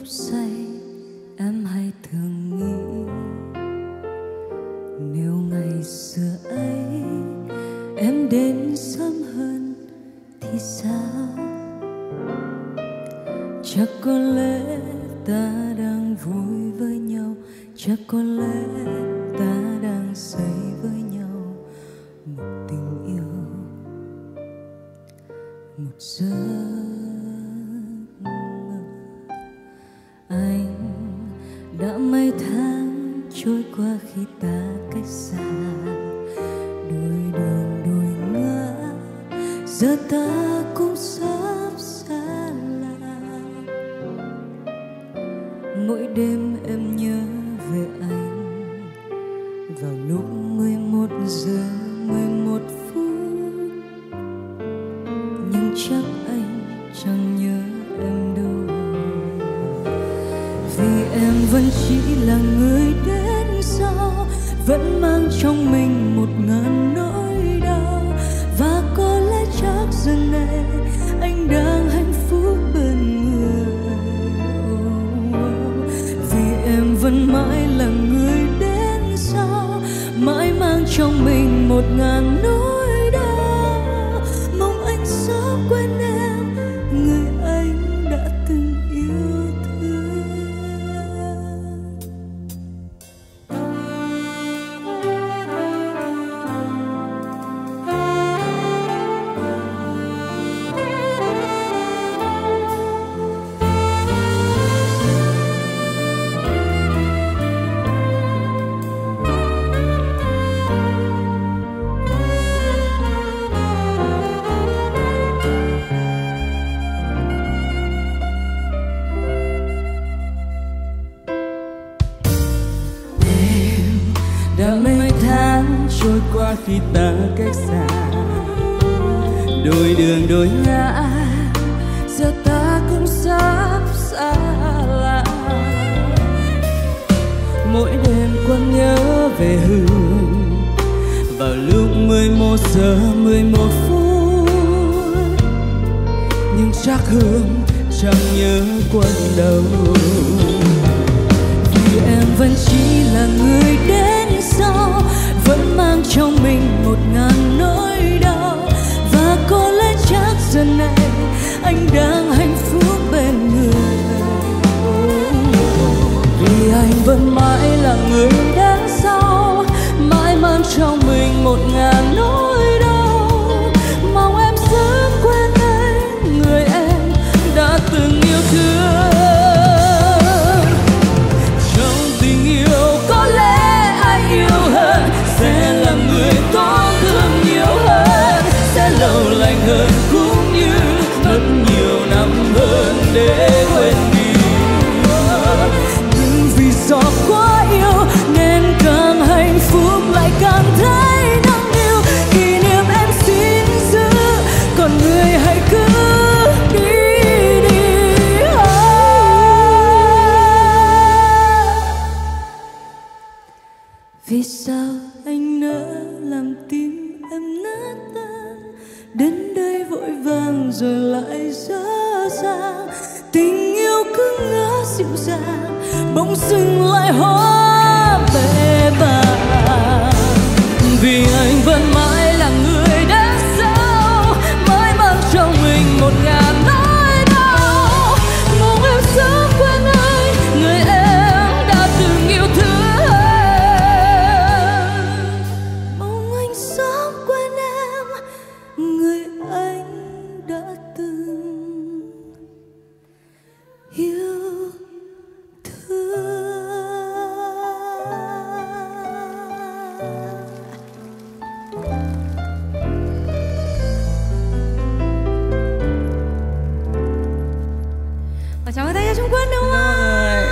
say em hay thường nghĩ, nếu ngày xưa ấy em đến sớm hơn thì sao? Chắc có lẽ ta đang vui với nhau, chắc có lẽ ta đang xây với nhau một tình yêu, một giấc mơ. Anh đã mấy tháng trôi qua khi ta cách xa, đôi đường đôi ngã, giờ ta cũng sắp xa lạ. Mỗi đêm em nhớ về anh vào lúc 11 giờ 11 phút, nhưng chắc anh chẳng nhớ em đâu, vì em vẫn chỉ là người đến sau, vẫn mang trong mình 1000 nỗi đau. Và có lẽ chắc giờ này anh đang hạnh phúc bên người, vì em vẫn mãi là người đến sau, mãi mang trong mình 1000 nỗi đau. Mong anh sớm quên em, người anh đã từng yêu thương. Đã mấy tháng trôi qua khi ta cách xa, đôi đường đôi ngã, giờ ta cũng sắp xa lạ. Mỗi đêm quên nhớ về Hương vào lúc 11 giờ 11 phút, nhưng chắc Hương chẳng nhớ Quân đâu, vì em vẫn chỉ là người đến sau, vẫn mang trong mình 1000 nỗi đau. Và có lẽ chắc giờ này anh đang hạnh phúc bên người, vì anh vẫn mãi là người đến sau, mãi mang trong mình 1000 nỗi đau. Mong em sớm quên anh, người em đã từng yêu thương. Sẽ là người tổn thương nhiều hơn, sẽ lâu lành hơn cũng như mất nhiều năm hơn để quên đi. Nhưng vì do quá yêu nên càng hạnh phúc lại càng thấy nắng yêu. Kỷ niệm em xin giữ, còn người hãy cứ đi đi. Vì sao anh nỡ làm tim em nát tan, đến đây vội vàng rồi lại dở dang. Tình yêu cứ ngỡ dịu dàng, bỗng dưng lại hóa bể bàng. Vì anh vẫn mãi là người đã sau, mãi mang trong mình 1000 nỗi đau. Mong em sớm quên anh, người em đã từng yêu thương. Chào các tay Trung Quân đúng không?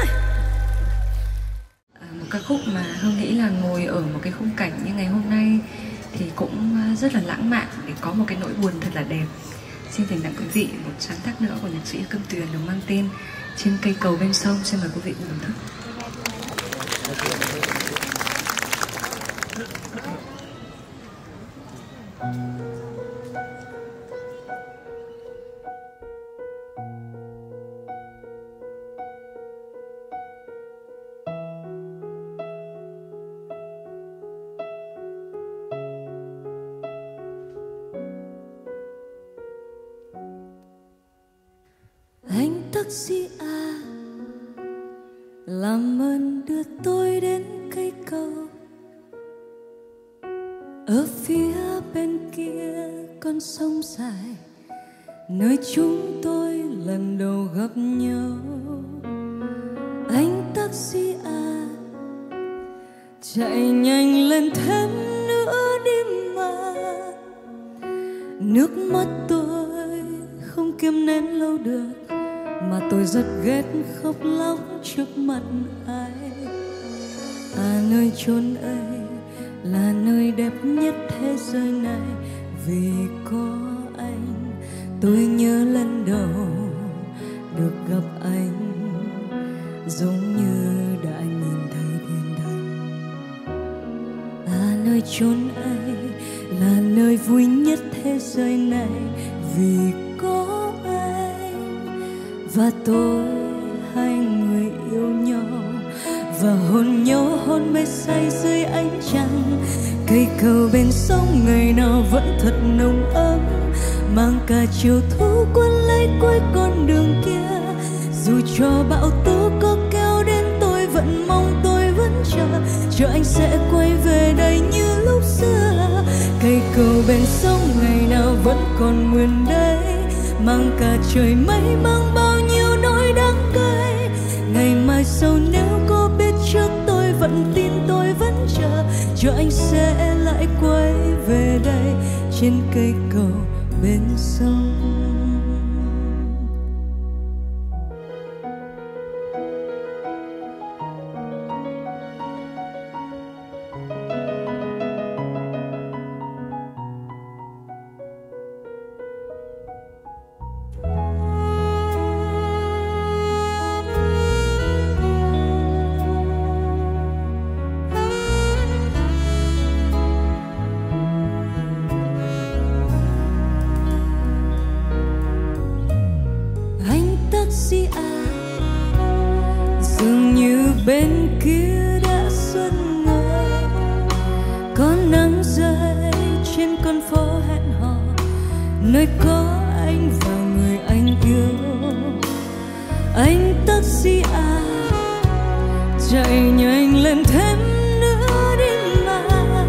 Một ca khúc mà Hương nghĩ là ngồi ở một cái khung cảnh như ngày hôm nay thì cũng rất là lãng mạn, để có một cái nỗi buồn thật là đẹp. Xin dành tặng quý vị một sáng tác nữa của nhạc sĩ Cẩm Tuyền được mang tên Trên cây cầu bên sông. Xin mời quý vị cùng thưởng thức. taxi à, làm ơn đưa tôi đến cây cầu. Ở phía bên kia con sông dài, nơi chúng tôi lần đầu gặp nhau. Anh taxi à, chạy nhanh lên thêm nữa đi mà. Nước mắt tôi không kiềm nén lâu được, mà tôi rất ghét khóc lóc trước mặt ai. À, nơi chốn ấy là nơi đẹp nhất thế giới này, vì có anh. Tôi nhớ lần đầu được gặp anh, giống như đã nhìn thấy thiên thần. À, nơi chốn ấy là nơi vui nhất thế giới này, vì có anh và tôi, hai người yêu nhau và hôn nhau hôn mê say dưới ánh trăng. Cây cầu bên sông ngày nào vẫn thật nồng ấm, mang cả chiều thu cuốn lấy cuối con đường kia. Dù cho bão tố có kéo đến, tôi vẫn mong, tôi vẫn chờ anh sẽ quay về đây như lúc xưa. Cây cầu bên sông ngày nào vẫn còn nguyên đấy, mang cả trời mây, mang bao nhiêu nỗi đắng cay. Ngày mai sau nếu có biết trước, tôi vẫn tin, tôi vẫn chờ anh sẽ lại quay về đây trên cây cầu bên sông. Taxi à, dường như bên kia đã xuân ngời, có nắng rơi trên con phố hẹn hò, nơi có anh và người anh yêu. Anh taxi à, chạy nhanh lên thêm nữa đi mà.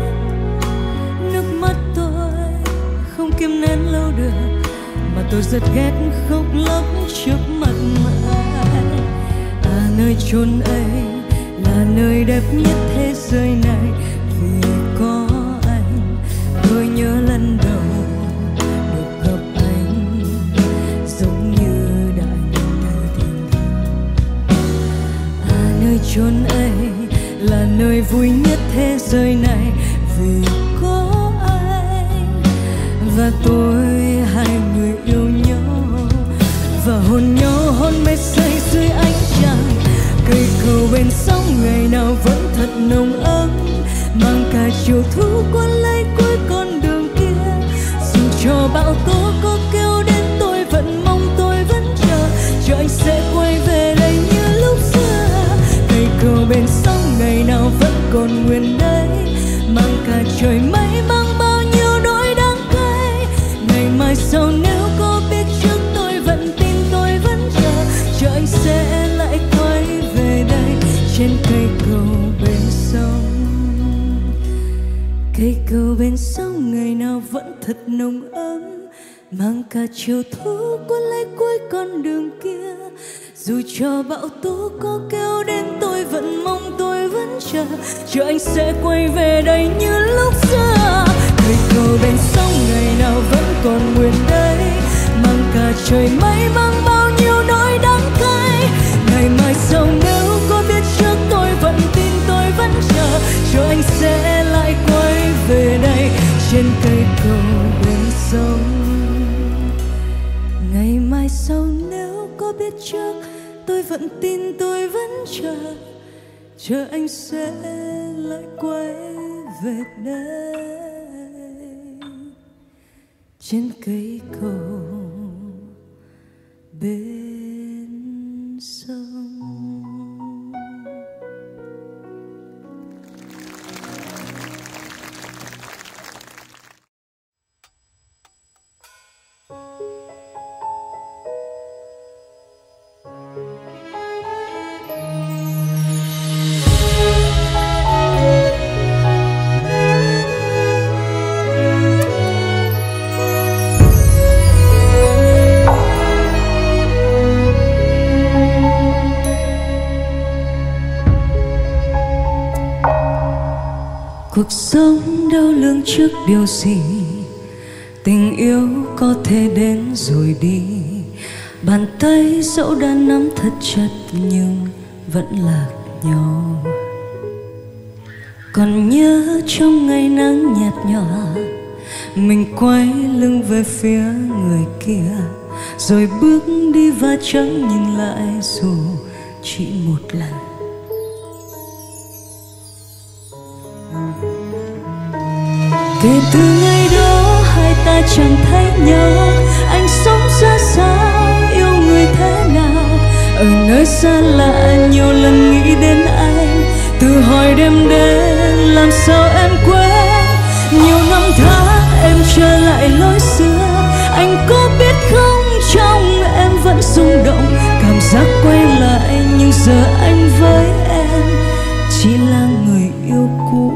Nước mắt tôi không kiềm nén lâu được, mà tôi rất ghét khóc lóc trước mặt ai. À, nơi chốn ấy là nơi đẹp nhất thế giới này, vì có anh. Tôi nhớ lần đầu được gặp anh, giống như đã nhìn thấy thiên thần. À, nơi chốn ấy là nơi vui nhất thế giới này, vì có anh và tôi, hai người yêu nhau và hôn nhau hôn mê say dưới ánh trăng. Cây cầu bên sông ngày nào vẫn thật nồng ấm, mang cả chiều thu cuốn lấy cuối con đường kia. Dù cho bão tố có kéo đến, tôi vẫn mong, tôi vẫn chờ anh sẽ quay về đây như lúc xưa. Cây cầu bên sông ngày nào vẫn còn nguyên đấy, mang cả trời mây, mang bao nhiêu nỗi đắng cay. Ngày mai sau nếu có biết trước, tôi vẫn tin, tôi vẫn chờ anh sẽ lại quay về đây trên cây cầu bên sông. Cây cầu bên sông ngày nào vẫn thật nồng ấm, mang cả chiều thu cuốn lấy cuối con đường kia. Dù cho bão tố có kéo đến, tôi vẫn mong, tôi vẫn chờ anh sẽ quay về đây như lúc xưa. Cây cầu bên sông ngày nào vẫn còn nguyên đấy, mang cả trời mây, mang bao nhiêu nỗi đắng cay. Ngày mai sau nếu có biết trước, tôi vẫn tin, tôi vẫn chờ anh sẽ lại quay về đây trên cây cầu bên sông. Ngày mai sau nếu có biết trước, tôi vẫn tin, tôi vẫn chờ anh sẽ lại quay về đây trên cây cầu bên sông. Cuộc sống đau lương trước điều gì, tình yêu có thể đến rồi đi. Bàn tay dẫu đã nắm thật chặt nhưng vẫn lạc nhau. Còn nhớ trong ngày nắng nhạt nhòa, mình quay lưng về phía người kia, rồi bước đi và chẳng nhìn lại dù chỉ một lần. Kể từ ngày đó hai ta chẳng thấy nhau. Anh sống ra sao, yêu người thế nào? Ở nơi xa lạ nhiều lần nghĩ đến anh, từ hồi đêm đến làm sao em quên. Nhiều năm tháng em trở lại lối xưa, anh có biết không, trong em vẫn rung động. Cảm giác quay lại nhưng giờ anh với em chỉ là người yêu cũ.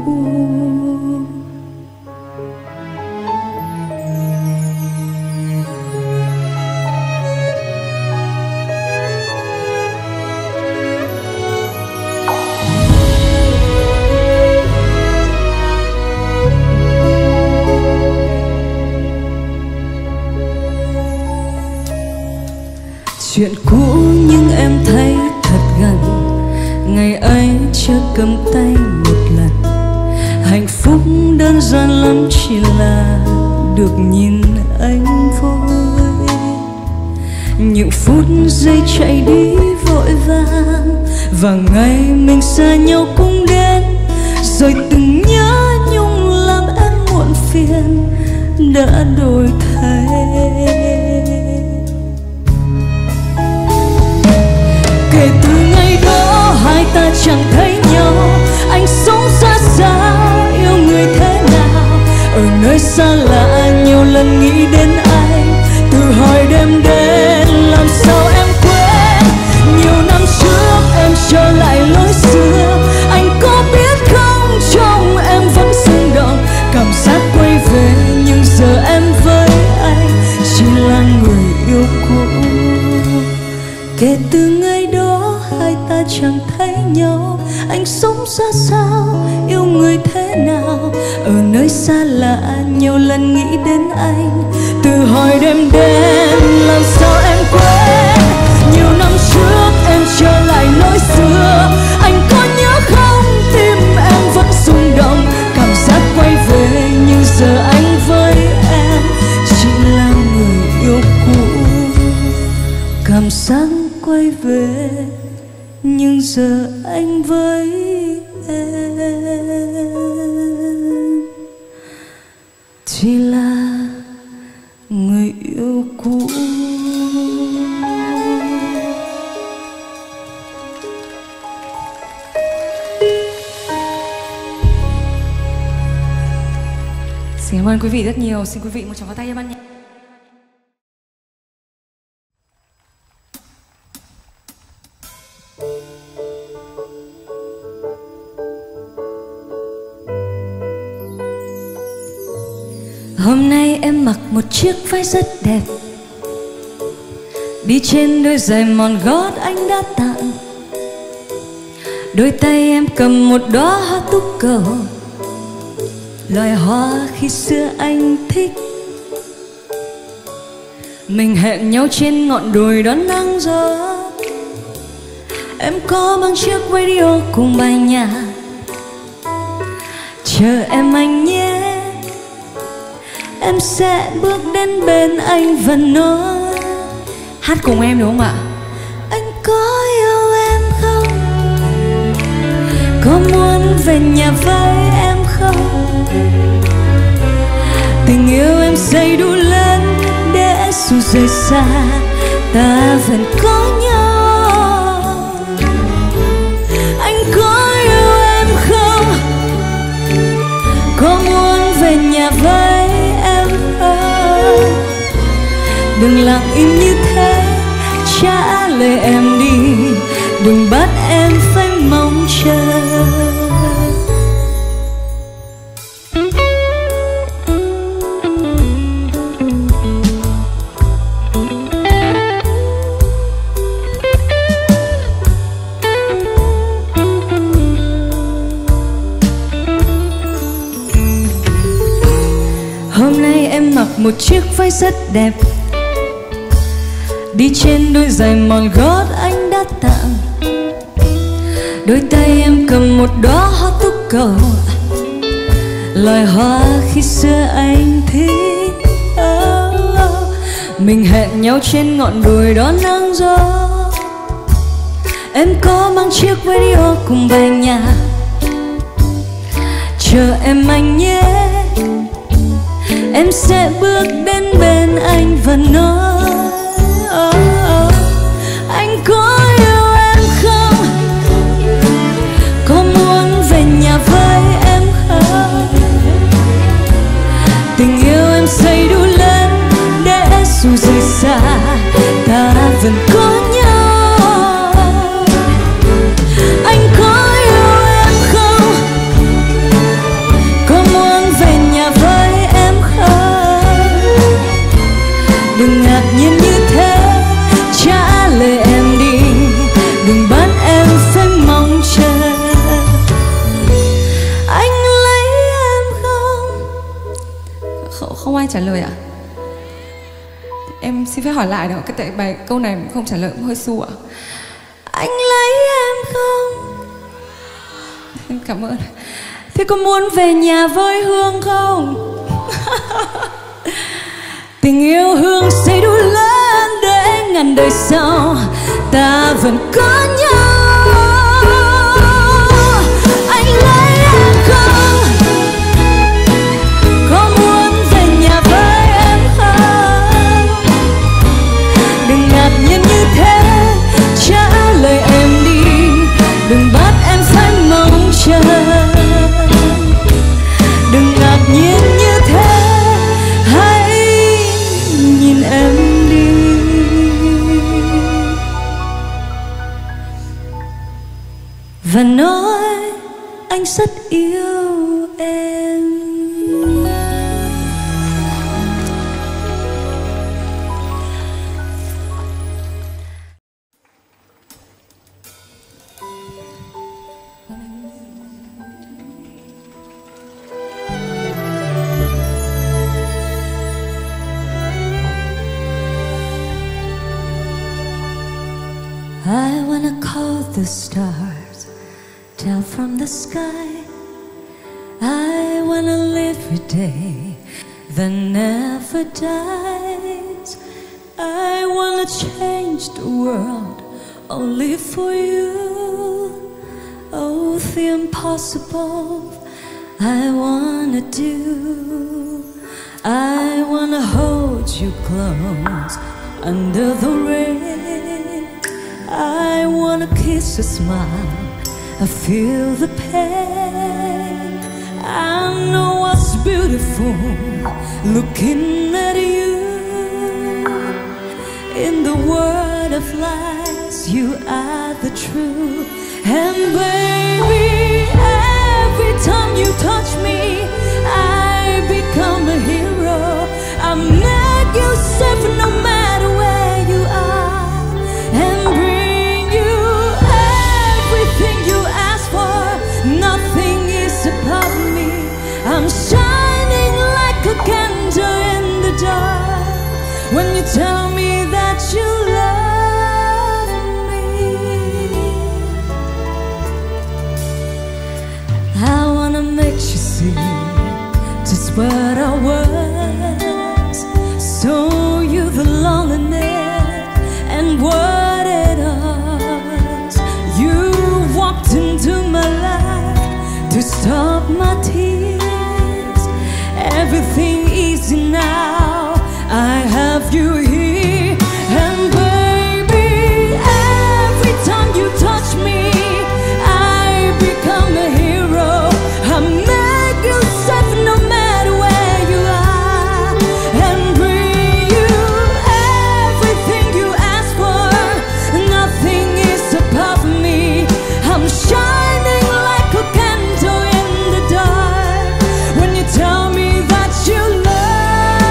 Chuyện cũ nhưng em thấy thật gần, ngày ấy chưa cầm tay một lần. Hạnh phúc đơn giản lắm chỉ là được nhìn anh vui. Những phút giây chạy đi vội vàng, và ngày mình xa nhau cũng đến. Rồi từng nhớ nhung làm em muộn phiền đã đổi thay. Kể từ ngày đó hai ta chẳng thấy nhau. Anh sống ra sao, yêu người thế nào? Ở nơi xa lạ nhiều lần nghĩ đến anh, từ hồi đêm đến làm sao em quên. Nhiều năm trước em trở lại lối xưa, anh có biết không, trong em vẫn rung động. Cảm giác quay về nhưng giờ em với anh chỉ là người yêu cũ. Kể từ ngày đó hai ta chẳng thấy nhau. Anh sống ra sao, yêu người thế nào? Ở nơi xa lạ nhiều lần nghĩ đến anh, từ hồi đêm đến làm sao em quên. Nhiều năm trước em trở lại lối xưa, anh có nhớ không, tim em vẫn rung động. Cảm giác quay về nhưng giờ anh với em chỉ là người yêu cũ. Cảm giác quay về nhưng giờ anh với em chỉ là người yêu cũ. Xin cảm ơn quý vị rất nhiều. Xin quý vị một tràng pháo tay cho ban nhạc. Hôm nay em mặc một chiếc váy rất đẹp, đi trên đôi giày mòn gót anh đã tặng. Đôi tay em cầm một đóa hoa túc cầu, loài hoa khi xưa anh thích. Mình hẹn nhau trên ngọn đồi đón nắng gió. Em có mang chiếc radio cùng bài nhạc, chờ em anh nhé. Em sẽ bước đến bên anh và nói, Hát cùng em đúng không ạ? anh có yêu em không? Có muốn về nhà với em không? Tình yêu em xây đủ lớn để dù rời xa ta vẫn có nhau. Anh có yêu em không? Có muốn về nhà với em không? Đừng lặng im như thế, trả lời em đi. Đừng bắt em phải mong chờ. Hôm nay em mặc một chiếc váy rất đẹp, đi trên đôi giày mòn gót anh đã tặng. Đôi tay em cầm một đóa hoa túc cầu, loài hoa khi xưa anh thích. Mình hẹn nhau trên ngọn đồi đón nắng gió. Em có mang chiếc radio cùng bài nhạc, chờ em anh nhé. Em sẽ bước đến bên anh và nói anh có yêu em không? Có muốn về nhà với em không? Tình yêu em xây đủ lớn để dù rời xa ta vẫn có nhau. Anh có yêu em không? Có muốn về nhà với em không? Đừng ngạc nhiên như thế, trả lời em đi, đừng bắt em phải mong chờ. Anh lấy em không? Không ai trả lời ạ? Em xin phép hỏi lại được, cái tại bài câu này không trả lời cũng hơi xù ạ. Anh lấy em không? Em cảm ơn. Thế có muốn về nhà với Hương không? Tình yêu Hương xây đủ lớn để ngàn đời sau ta vẫn có nhau. Anh lấy em không? Có muốn về nhà với em không? Đừng ngạc nhiên như thế, trả lời em đi, đừng bắt em phải mong chờ. Đừng ngạc nhiên như thế, hãy nhìn em đi. Và nói anh rất yêu em. I wanna call the stars down from the sky. I wanna live a day that never dies. I wanna change the world only for you. Oh, the impossible I wanna do. I wanna hold you close under the rain. I wanna kiss your smile, I feel the pain. I know what's beautiful looking at you. In the world of lies, you are the truth. And baby, every time you touch me, I become a hero. I make you safe no matter where you are, and bring you everything you ask for. Nothing is above me. I'm shining like a candle in the dark when you tell me that you love me. I wanna make you see just what I was. Show you the loneliness and what it is. You walked into my life to stop my tears. Everything easy now, I have you here. And baby, every time you touch me, I become a hero. I make you safe no matter where you are, and bring you everything you ask for. Nothing is above me. I'm shining like a candle in the dark when you tell me that you love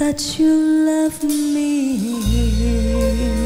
that you love me.